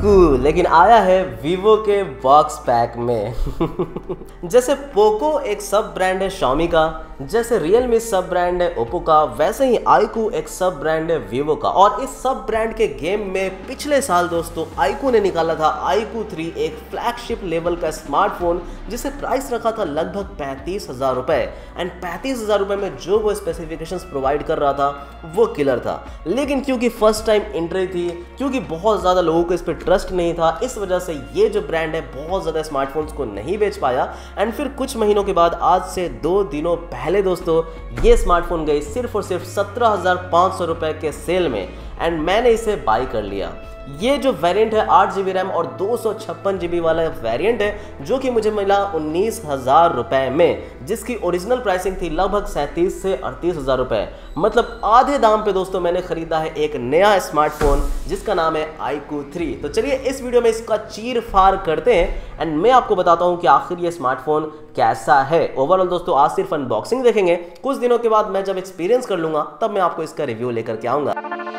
iQOO लेकिन आया है वीवो के बॉक्स पैक में। जैसे पोको एक सब ब्रांड है Xiaomi का, जैसे Realme सब ब्रांड है Oppo का, वैसे ही iQOO एक सब ब्रांड है Vivo का। और इस सब ब्रांड के गेम में पिछले साल दोस्तों iQOO ने निकाला था iQOO 3, एक फ्लैगशिप लेवल का स्मार्टफोन जिसे प्राइस रखा था लगभग 35,000 रुपए। एंड 35,000 रुपए में जो वो स्पेसिफिकेशंस प्रोवाइड कर रहा था वो किलर था। लेकिन क्योंकि फर्स्ट टाइम एंट्री थी, क्योंकि बहुत ज़्यादा लोगों को इस पर ट्रस्ट नहीं था, इस वजह से ये जो ब्रांड है बहुत ज़्यादा स्मार्टफोन्स को नहीं बेच पाया। एंड फिर कुछ महीनों के बाद आज से 2 दिनों पहले दोस्तों ये स्मार्टफोन गई सिर्फ और सिर्फ 17,500 रुपए के सेल में। एंड मैंने इसे बाई कर लिया। ये जो वेरिएंट है 8GB रैम और 256GB वाला वेरिएंट है जो कि मुझे मिला 19,000 रुपए में, जिसकी ओरिजिनल प्राइसिंग थी लगभग 37 से 38,000 रुपए। मतलब आधे दाम पे दोस्तों मैंने खरीदा है एक नया स्मार्टफोन जिसका नाम है iQOO 3। तो चलिए इस वीडियो में इसका चीर फाड़ करते हैं एंड मैं आपको बताता हूँ कि आखिर ये स्मार्टफोन कैसा है। ओवरऑल दोस्तों आज सिर्फ अनबॉक्सिंग देखेंगे, कुछ दिनों के बाद मैं जब एक्सपीरियंस कर लूंगा तब मैं आपको इसका रिव्यू लेकर के आऊंगा।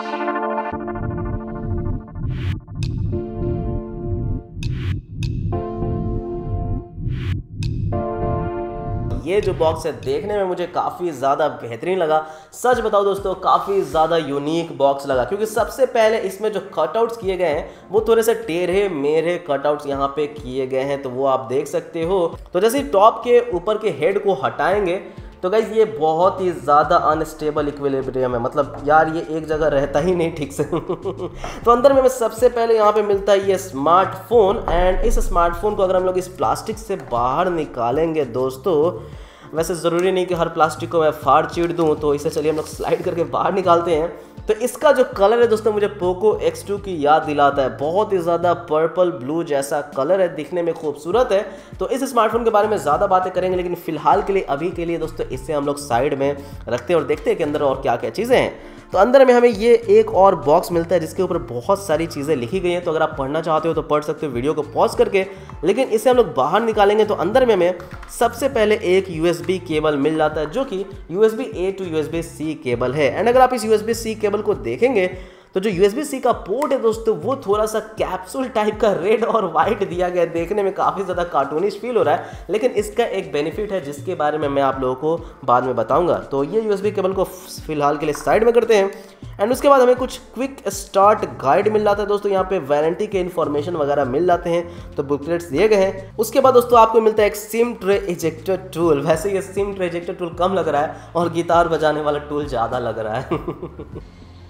ये जो बॉक्स है देखने में मुझे काफ़ी ज़्यादा बेहतरीन लगा। सच बताओ दोस्तों काफ़ी ज़्यादा यूनिक बॉक्स लगा, क्योंकि सबसे पहले इसमें जो कटआउट्स किए गए हैं वो थोड़े से टेढ़े मेढ़े कटआउट्स यहाँ पे किए गए हैं, तो वो आप देख सकते हो। तो जैसे टॉप के ऊपर के हेड को हटाएंगे तो गाइस ये बहुत ही ज़्यादा अनस्टेबल इक्विलिब्रियम है, मतलब यार ये एक जगह रहता ही नहीं ठीक से। तो अंदर में सबसे पहले यहाँ पे मिलता है ये स्मार्टफोन। एंड इस स्मार्टफोन को अगर हम लोग इस प्लास्टिक से बाहर निकालेंगे दोस्तों, वैसे ज़रूरी नहीं कि हर प्लास्टिक को मैं फाड़ चीड़ दूँ, तो इसे चलिए हम लोग स्लाइड करके बाहर निकालते हैं। तो इसका जो कलर है दोस्तों मुझे पोको X2 की याद दिलाता है। बहुत ही ज़्यादा पर्पल ब्लू जैसा कलर है, दिखने में खूबसूरत है। तो इस स्मार्टफोन के बारे में ज़्यादा बातें करेंगे, लेकिन फिलहाल के लिए अभी के लिए दोस्तों इसे हम लोग साइड में रखते हैं और देखते हैं कि अंदर और क्या क्या चीज़ें हैं। तो अंदर में हमें ये एक और बॉक्स मिलता है जिसके ऊपर बहुत सारी चीज़ें लिखी गई हैं, तो अगर आप पढ़ना चाहते हो तो पढ़ सकते हो वीडियो को पॉज करके। लेकिन इसे हम लोग बाहर निकालेंगे तो अंदर में हमें सबसे पहले एक USB केबल मिल जाता है जो कि USB-A to USB-C केबल है। एंड अगर आप इस USB-C केबल को देखेंगे तो जो USB-C का पोर्ट है दोस्तों वो थोड़ा सा कैप्सूल टाइप का रेड और वाइट दिया गया है, देखने में काफ़ी ज़्यादा कार्टूनिश फील हो रहा है। लेकिन इसका एक बेनिफिट है जिसके बारे में मैं आप लोगों को बाद में बताऊंगा। तो ये USB केबल को फिलहाल के लिए साइड में करते हैं। एंड उसके बाद हमें कुछ क्विक स्टार्ट गाइड मिल जाता है दोस्तों, यहाँ पे वारंटी के इन्फॉर्मेशन वगैरह मिल जाते हैं, तो बुकलेट्स दिए गए हैं। उसके बाद दोस्तों आपको मिलता है एक सिम ट्रे इजेक्टर टूल। वैसे ये सिम ट्रे इजेक्टर टूल कम लग रहा है और गिटार बजाने वाला टूल ज़्यादा लग रहा है।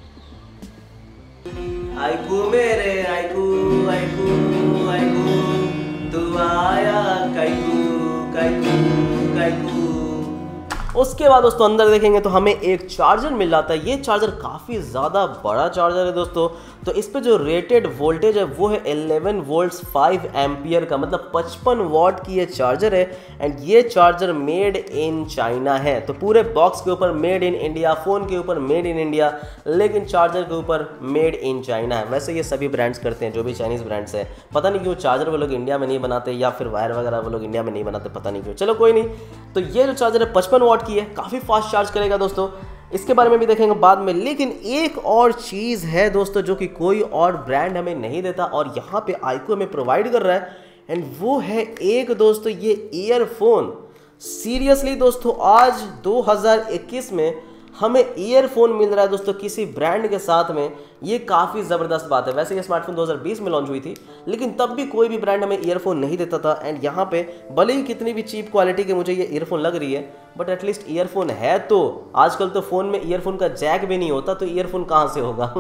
iQOO मेरे iQOO iQOO iQOO तू आया iQOO iQOO iQOO। उसके बाद दोस्तों अंदर देखेंगे तो हमें एक चार्जर मिल जाता है। ये चार्जर काफ़ी ज़्यादा बड़ा चार्जर है दोस्तों। तो इस पे जो रेटेड वोल्टेज है वो है 11 वोल्ट्स 5 एम्पियर का, मतलब 55 वाट की ये चार्जर है। एंड ये चार्जर मेड इन चाइना है। तो पूरे बॉक्स के ऊपर मेड इन इंडिया, फ़ोन के ऊपर मेड इन इंडिया, लेकिन चार्जर के ऊपर मेड इन चाइना है। वैसे ये सभी ब्रांड्स करते हैं, जो भी चाइनीज़ ब्रांड्स है। पता नहीं क्यों चार्जर वो लोग इंडिया में नहीं बनाते, या फिर वायर वगैरह वो लोग इंडिया में नहीं बनाते, पता नहीं क्यों। चलो कोई नहीं। तो ये जो चार्जर है 55 वाट की है, काफ़ी फास्ट चार्ज करेगा दोस्तों। इसके बारे में भी देखेंगे बाद में। लेकिन एक और चीज़ है दोस्तों जो कि कोई और ब्रांड हमें नहीं देता और यहाँ पे iQOO हमें प्रोवाइड कर रहा है। एंड वो है एक दोस्तों ये ईयरफोन। सीरियसली दोस्तों आज 2021 में हमें ईयरफोन मिल रहा है दोस्तों किसी ब्रांड के साथ में, ये काफ़ी ज़बरदस्त बात है। वैसे ये स्मार्टफोन 2020 में लॉन्च हुई थी, लेकिन तब भी कोई भी ब्रांड हमें ईयरफोन नहीं देता था। एंड यहाँ पे भले ही कितनी भी चीप क्वालिटी के मुझे ये ईयरफोन लग रही है, बट एटलीस्ट ईयरफोन है। तो आजकल तो फ़ोन में ईयरफोन का जैक भी नहीं होता, तो ईयरफोन कहाँ से होगा।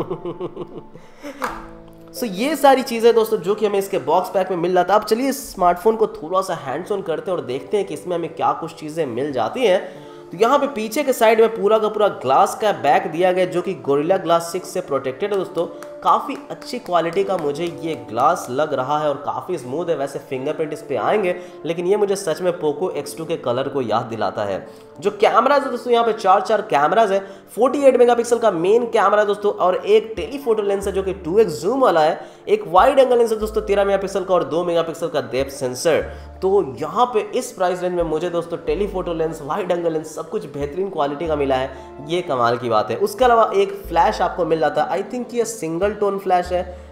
सो ये सारी चीज़ें दोस्तों जो कि हमें इसके बॉक्स पैक में मिल जाता है। अब चलिए इस स्मार्टफोन को थोड़ा सा हैंड्स ऑन करते हैं और देखते हैं कि इसमें हमें क्या कुछ चीज़ें मिल जाती हैं। तो यहाँ पे पीछे के साइड में पूरा का पूरा ग्लास का बैक दिया गया जो कि गोरिल्ला ग्लास 6 से प्रोटेक्टेड है दोस्तों। काफ़ी अच्छी क्वालिटी का मुझे ये ग्लास लग रहा है और काफ़ी स्मूथ है। वैसे फिंगरप्रिंट इस पे आएंगे, लेकिन ये मुझे सच में पोको X2 के कलर को याद दिलाता है। जो कैमराज है दोस्तों यहाँ पे 4 कैमराज है। 48 मेगापिक्सल का मेन कैमरा है दोस्तों, और एक टेलीफोटो लेंस है जो कि 2x जूम वाला है। एक वाइड एंगल लेंस है दोस्तों 13 मेगापिक्सल का और 2 मेगापिक्सल का डेप्थ सेंसर। तो यहाँ पे इस प्राइस रेंज में मुझे दोस्तों telephoto lens, wide angle lens सब कुछ बेहतरीन क्वालिटी का मिला है, ये कमाल की बात है। उसके अलावा एक फ्लैश आपको मिल जाता है। आई थिंक ये सिंगल टोन फ्लैश है,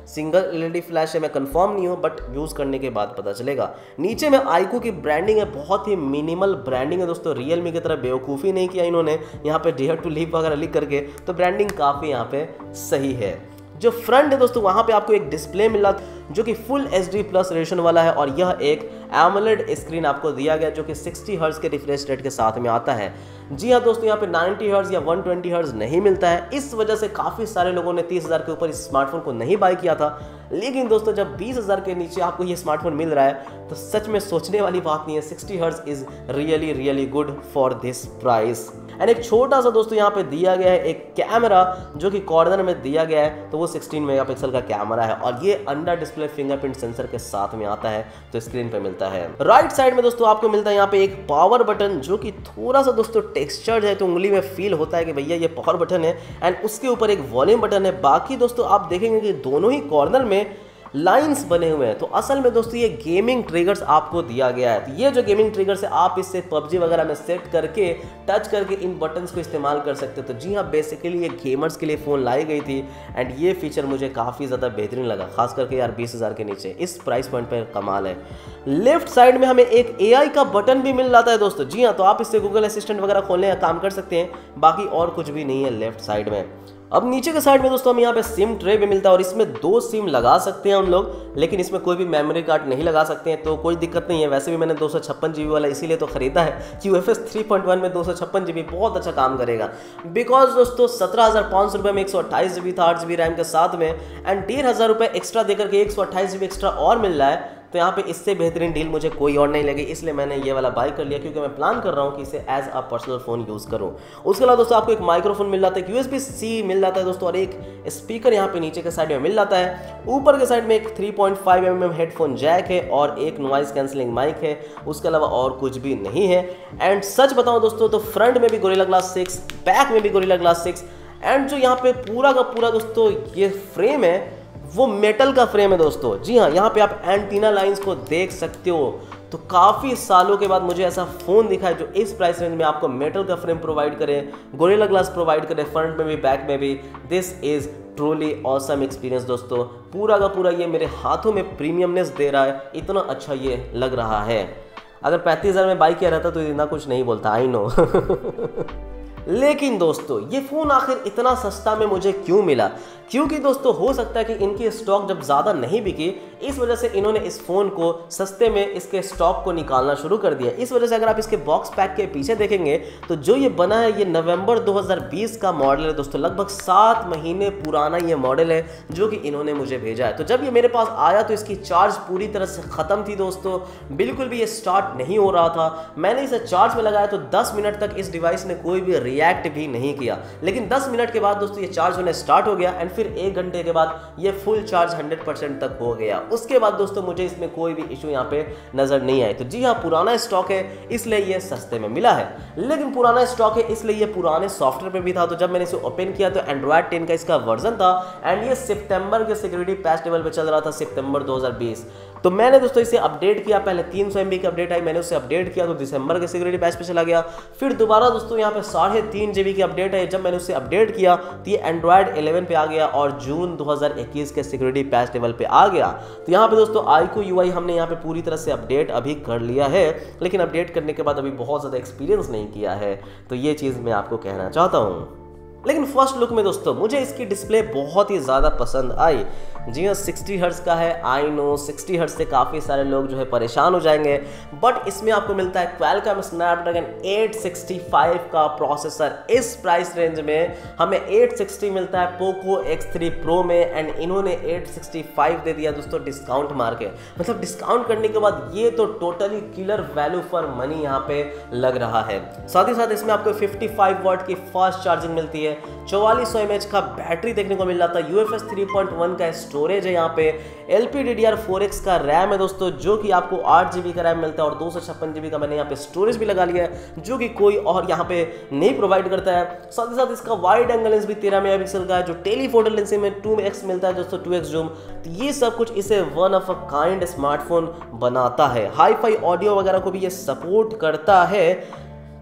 सिंगल LED फ्लैश है, मैं कंफर्म नहीं हूँ, बट यूज़ करने के बाद पता चलेगा। नीचे में iQOO की ब्रांडिंग है, बहुत ही मिनिमल ब्रांडिंग है दोस्तों, रियलमी की तरह बेवकूफ़ी नहीं किया इन्होंने यहाँ पे डेयर टू लीव वगैरह लिख करके, तो ब्रांडिंग काफ़ी यहाँ पे सही है। जो फ्रंट है दोस्तों वहाँ पे आपको एक डिस्प्ले मिला जो कि फुल HD+ रेजोल्यूशन वाला है, और यह एक AMOLED स्क्रीन आपको दिया गया जो कि 60 हर्ट्ज के रिफ्रेश रेट के साथ में आता है। जी हाँ दोस्तों, यहाँ पे 90 हर्ट्ज या 120 हर्ट्ज नहीं मिलता है, इस वजह से काफ़ी सारे लोगों ने 30,000 के ऊपर इस स्मार्टफोन को नहीं बाय किया था। लेकिन दोस्तों जब 20,000 के नीचे आपको ये स्मार्टफोन मिल रहा है तो सच में सोचने वाली बात नहीं है, 60 hertz is really good for this price. And एक छोटा सा दोस्तों यहाँ पे दिया गया है एक कैमरा जो कि कॉर्नर में दिया गया है, तो वो 16 मेगापिक्सल का कैमरा है, और ये अंडर डिस्प्ले फिंगरप्रिंट सेंसर के साथ में आता है, तो स्क्रीन पे मिलता है। राइट साइड में दोस्तों आपको मिलता है यहाँ पे एक पावर बटन जो कि थोड़ा सा दोस्तों टेक्सचर्ड है, तो उंगली में फील होता है कि भैया ये पावर बटन है। एंड उसके ऊपर एक वॉल्यूम बटन है। बाकी दोस्तों आप देखेंगे कि दोनों ही कॉर्नर में लाइंस बने हुए हैं, तो असल में दोस्तों ये गेमिंग ट्रिगर्स आपको दिया गया है। तो ये जो गेमिंग ट्रिगर्स है आप इससे PUBG वगैरह में सेट करके टच करके इन बटन्स को इस्तेमाल कर सकते हो। तो जी हाँ, बेसिकली ये गेमर्स के लिए फ़ोन लाई गई थी, एंड ये फीचर मुझे काफ़ी ज़्यादा बेहतरीन लगा, खास करके यार 20,000 के नीचे इस प्राइस पॉइंट पर कमाल है। लेफ्ट साइड में हमें एक AI का बटन भी मिल जाता है दोस्तों। जी हाँ, तो आप इससे गूगल असिस्टेंट वगैरह खोलने का काम कर सकते हैं, बाकी और कुछ भी नहीं है लेफ्ट साइड में। अब नीचे के साइड में दोस्तों हमें यहाँ पे सिम ट्रे भी मिलता है, और इसमें 2 सिम लगा सकते हैं हम लोग, लेकिन इसमें कोई भी मेमोरी कार्ड नहीं लगा सकते हैं, तो कोई दिक्कत नहीं है। वैसे भी मैंने 256 GB वाला इसीलिए तो खरीदा है कि UFS 3.1 में 256 GB बहुत अच्छा काम करेगा, बिकॉज दोस्तों 17,500 रुपये में 128 GB था 8 GB रैम के साथ में, एंड 1,500 रुपये एक्स्ट्रा देकर के 128 GB एक्स्ट्रा और मिल रहा है। तो यहाँ पे इससे बेहतरीन डील मुझे कोई और नहीं लगी, इसलिए मैंने ये वाला बाय कर लिया, क्योंकि मैं प्लान कर रहा हूँ कि इसे as a personal phone use करूँ। उसके अलावा दोस्तों आपको एक माइक्रोफोन मिल जाता है, एक USB-C मिल जाता है दोस्तों, और एक स्पीकर यहाँ पे नीचे के साइड में मिल जाता है। ऊपर के साइड में एक 3.5 mm हेडफोन जैक है, और एक नॉइस कैंसलिंग माइक है। उसके अलावा और कुछ भी नहीं है। एंड सच बताऊँ दोस्तों तो फ्रंट में भी गोरिल्ला ग्लास 6, बैक में भी गोरिल्ला ग्लास 6, एंड जो यहाँ पे पूरा का पूरा दोस्तों ये फ्रेम है वो मेटल का फ्रेम है दोस्तों। जी हाँ, यहाँ पे आप एंटीना लाइंस को देख सकते हो। तो काफ़ी सालों के बाद मुझे ऐसा फ़ोन दिखा है जो इस प्राइस रेंज में आपको मेटल का फ्रेम प्रोवाइड करे, गोरिल्ला ग्लास प्रोवाइड करे, फ्रंट में भी बैक में भी। This is truly awesome experience दोस्तों। पूरा का पूरा ये मेरे हाथों में प्रीमियमनेस दे रहा है, इतना अच्छा ये लग रहा है। अगर 35,000 में बाई किया रहता तो इतना कुछ नहीं बोलता, आई नो। लेकिन दोस्तों ये फ़ोन आखिर इतना सस्ता में मुझे क्यों मिला? क्योंकि दोस्तों हो सकता है कि इनकी स्टॉक जब ज़्यादा नहीं बिकी, इस वजह से इन्होंने इस फ़ोन को सस्ते में इसके स्टॉक को निकालना शुरू कर दिया। इस वजह से अगर आप इसके बॉक्स पैक के पीछे देखेंगे तो जो ये बना है ये नवंबर 2020 का मॉडल है दोस्तों। लगभग 7 महीने पुराना ये मॉडल है जो कि इन्होंने मुझे भेजा है। तो जब ये मेरे पास आया तो इसकी चार्ज पूरी तरह से ख़त्म थी दोस्तों, बिल्कुल भी ये स्टार्ट नहीं हो रहा था। मैंने इसे चार्ज में लगाया तो 10 मिनट तक इस डिवाइस ने कोई भी रिएक्ट भी नहीं किया, लेकिन 10 मिनट के बाद दोस्तों ये चार्ज होने स्टार्ट हो गया, एंड फिर 1 घंटे के बाद ये फुल चार्ज 100% तक हो गया। उसके बाद दोस्तों मुझे इसमें कोई भी इशू यहाँ पे नजर नहीं आए। तो जी हाँ, पुराना स्टॉक है इसलिए ये सस्ते में मिला है, लेकिन पुराना स्टॉक है इसलिए ये पुराने सॉफ्टवेयर पे भी था। तो जब मैंने इसे ओपन किया तो एंड्रॉयड 10 का इसका वर्जन था, एंड ये सितंबर के सिक्योरिटी पैच लेवल पे चल रहा था, सितंबर 2020। तो मैंने दोस्तों इसे अपडेट किया, पहले 300 MB की अपडेट आई, मैंने उसे अपडेट किया तो दिसंबर के सिक्योरिटी पैच पे चला गया। फिर दोबारा दोस्तों यहाँ पे 3.5 GB की अपडेट है, जब मैंने उसे अपडेट किया तो ये एंड्रॉयड 11 पे आ गया और जून 2021 के सिक्योरिटी पैच लेवल पे आ गया। तो यहाँ पे दोस्तों iQOO UI हमने यहाँ पे पूरी तरह से अपडेट अभी कर लिया है, लेकिन अपडेट करने के बाद अभी बहुत ज़्यादा एक्सपीरियंस नहीं किया है। तो ये चीज़ मैं आपको कहना चाहता हूँ। लेकिन फर्स्ट लुक में दोस्तों मुझे इसकी डिस्प्ले बहुत ही ज़्यादा पसंद आई। जी हाँ, 60 हर्ट्ज़ का है, आई नो 60 हर्ट्ज़ से काफ़ी सारे लोग जो है परेशान हो जाएंगे, बट इसमें आपको मिलता है Qualcomm Snapdragon 865 का प्रोसेसर। इस प्राइस रेंज में हमें 860 मिलता है Poco X3 Pro में, एंड इन्होंने 865 दे दिया दोस्तों डिस्काउंट मार के। मतलब डिस्काउंट करने के बाद ये तो totally killer value for money यहाँ पे लग रहा है। साथ ही साथ इसमें आपको 55 वाट की फास्ट चार्जिंग मिलती है, 4400 mAh का बैटरी देखने को मिल जाता है, UFS 3.1 का स्टोरेज है, यहाँ पे LPDDR4X का रैम है दोस्तों, जो कि आपको 8 GB का रैम मिलता है, और 256 GB का मैंने यहाँ पे स्टोरेज भी लगा लिया है, जो कि कोई और यहाँ पे नहीं प्रोवाइड करता है। साथ ही साथ इसका वाइड एंगल लेंस भी 13 मेगापिक्सल का है, जो टेलीफोटो लेंस में 2x मिलता है दोस्तों, 2x जूम। तो ये सब कुछ इसे one of a kind smartphone बनाता है। हाई-फाई ऑडियो वगैरह को भी ये सपोर्ट करता है।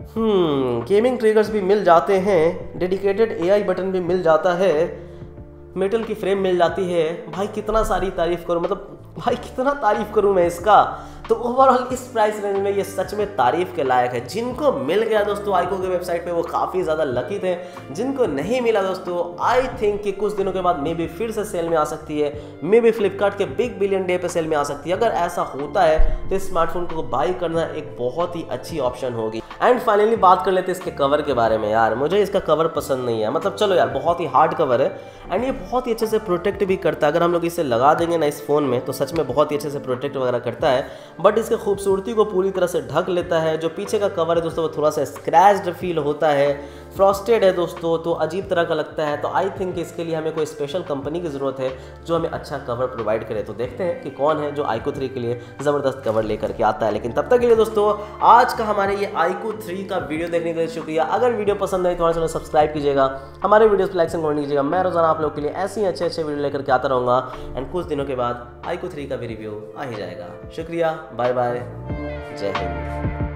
गेमिंग ट्रिगर्स भी मिल जाते हैं, डेडिकेटेड AI बटन भी मिल जाता है। मेटल की फ्रेम मिल जाती है, भाई कितना सारी तारीफ करूँ, मतलब भाई कितना तारीफ करूँ मैं इसका। तो ओवरऑल इस प्राइस रेंज में ये सच में तारीफ के लायक है। जिनको मिल गया दोस्तों आईको के वेबसाइट पे वो काफ़ी ज़्यादा लकी थे। जिनको नहीं मिला दोस्तों आई थिंक कि कुछ दिनों के बाद मे बी फिर से सेल में आ सकती है, मे बी फ्लिपकार्ट के बिग बिलियन डे पे सेल में आ सकती है। अगर ऐसा होता है तो इस स्मार्टफोन को बाई करना एक बहुत ही अच्छी ऑप्शन होगी। एंड फाइनली बात कर लेते हैं इसके कवर के बारे में। यार मुझे इसका कवर पसंद नहीं है, मतलब चलो यार बहुत ही हार्ड कवर है एंड ये बहुत ही अच्छे से प्रोटेक्ट भी करता है। अगर हम लोग इसे लगा देंगे ना इस फ़ोन में तो सच में बहुत ही अच्छे से प्रोटेक्ट वगैरह करता है, बट इसके खूबसूरती को पूरी तरह से ढक लेता है। जो पीछे का कवर है दोस्तों वो थोड़ा सा स्क्रैच्ड फील होता है, फ्रॉस्टेड है दोस्तों, तो अजीब तरह का लगता है। तो आई थिंक इसके लिए हमें कोई स्पेशल कंपनी की ज़रूरत है जो हमें अच्छा कवर प्रोवाइड करे। तो देखते हैं कि कौन है जो आईको 3 के लिए ज़बरदस्त कवर लेकर के आता है। लेकिन तब तक के लिए दोस्तों आज का हमारे ये आईको 3 का वीडियो देखने के लिए शुक्रिया। अगर वीडियो पसंद आई तो हमारे चैनल सब्सक्राइब कीजिएगा, हमारे वीडियोस को लाइक एंड कमेंट कीजिएगा। मैं रोजाना आप लोग के लिए ऐसे ही अच्छे वीडियो लेकर के आता रहूँगा एंड कुछ दिनों के बाद आईको 3 का भी रिव्यू आ ही जाएगा। शुक्रिया, बाय बाय, जय हिंद।